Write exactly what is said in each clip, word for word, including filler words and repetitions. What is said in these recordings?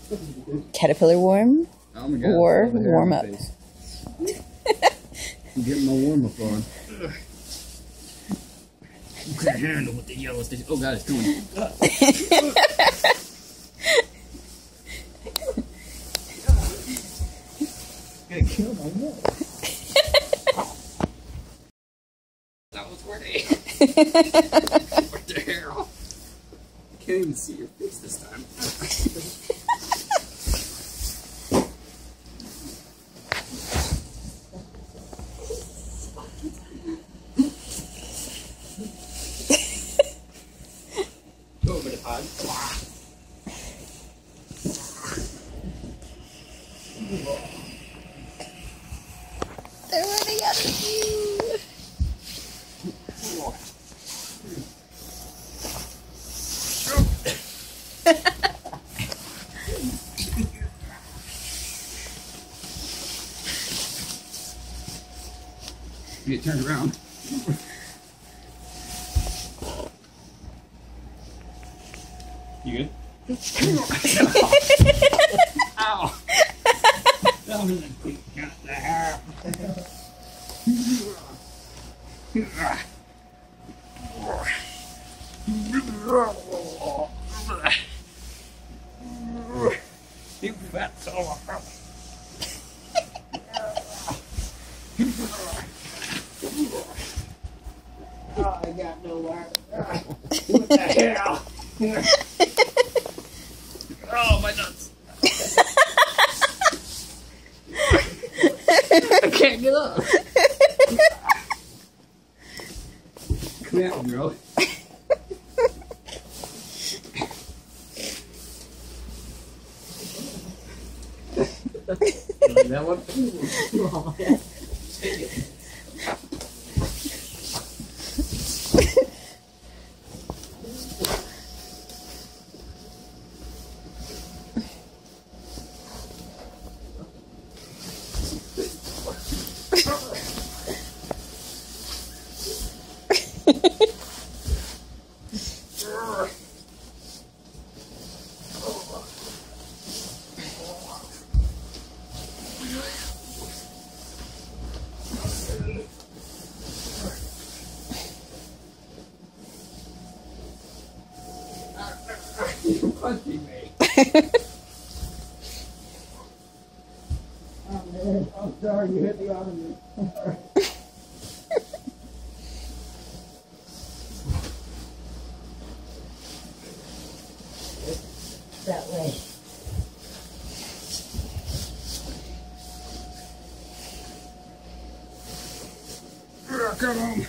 Caterpillar warm Oh my God, or warm up? I'm getting my warm up on. You can't handle what the yellow station. Oh God, it's coming. Gonna kill my nose. That was worth it. What the hell? I can't even see your face this time. Go over the pod. They're running out of you. You get turned around. You good? Ow! That was a quick cut the hair. You fat son of a... Oh, I got nowhere. What the hell? Oh, my nuts. I can't get up. Come out, girl. That one? Oh, yeah. Take it. You're punching me. Oh man, I'm sorry you hit the arm of me. That way. Come on.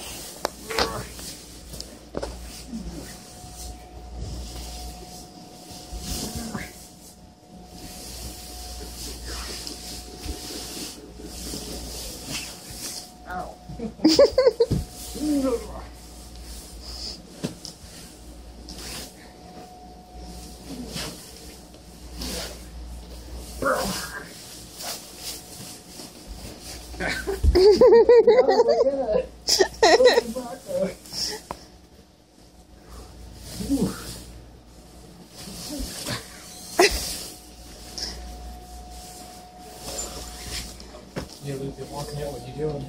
You've been walking out, what are you doing?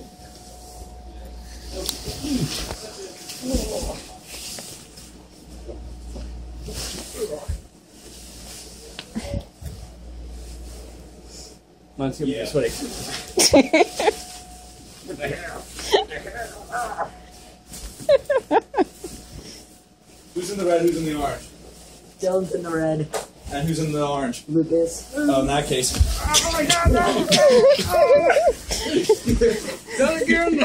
Mine's gonna Yeah. be sweaty. What the hell? What the hell? Who's in the red, who's in the orange? Dylan's in the red. And who's in the orange? Lucas. Oh, in that case. Oh my God, no! Not again!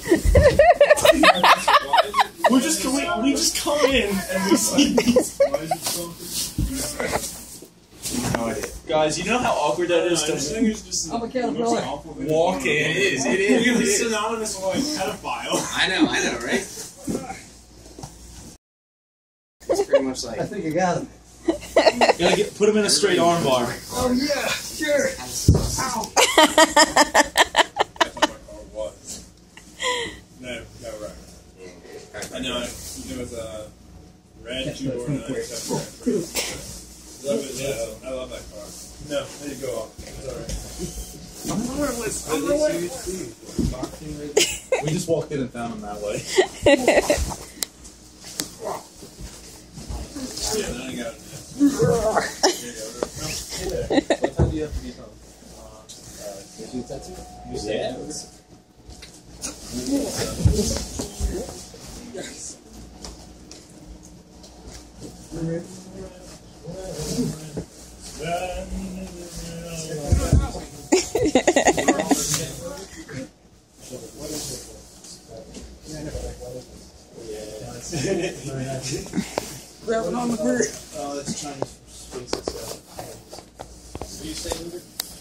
we just we, we just come in and we see these. No idea. Guys, you know how awkward that is to I'm a caterpillar. walk in? It is. It is. You're synonymous with like pedophile. I know, I know, right? It's pretty much like. I think I got him. Gotta get, put him in a straight arm bar. Oh yeah, sure. Ow. No, no, right. I know it. It was a red two door nine seven. Love it. Yeah, I love that car. No, there you go. It's alright. I'm powerless. I'm Are really- they seriously boxing right now? We just walked in and found him that way. Yeah, then I got it. There you go. What time do you have to be home? Uh, uh, you stay over? Grabbing on the bird. Oh, that's Chinese space itself. Do you stay over?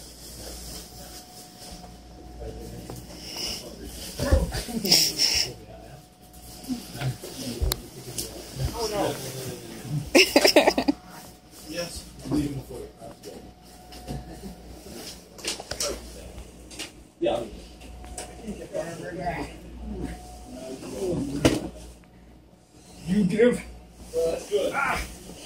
Yes. I'm leaving before it. Yeah. You give. That's good. Ah.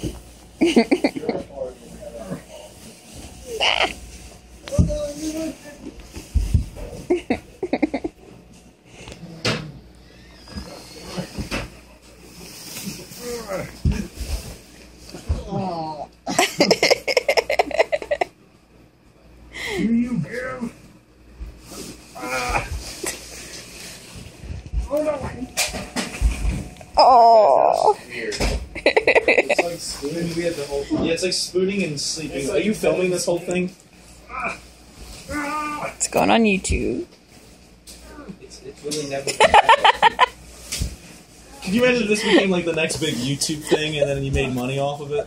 Do you give? Ah. Oh no. Oh. It's like spooning. We had the whole. Yeah, it's like spooning and sleeping. Are you filming this whole thing? It's going on YouTube. It's, it's really never. Can you imagine if this became like the next big YouTube thing, and then you made money off of it?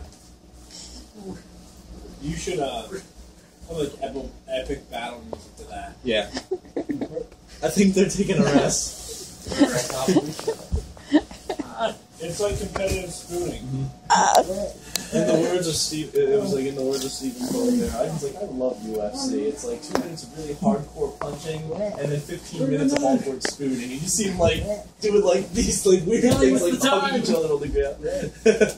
You should uh have like epic, epic battle music to that. Yeah. I think they're taking a rest. It's like competitive spooning. In the words of Steve, it was like in the words of Stephen Covey there. I was like, I love U F C. It's like two minutes of really hardcore punching, and then fifteen minutes of awkward spooning. And you just see him like doing like these like weird things, like hugging each other on the ground.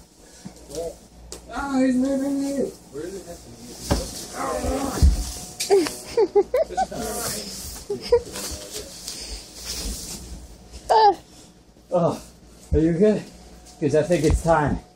Oh, he's moving you. Where is it? Ah. Oh, are you good? Because I think it's time.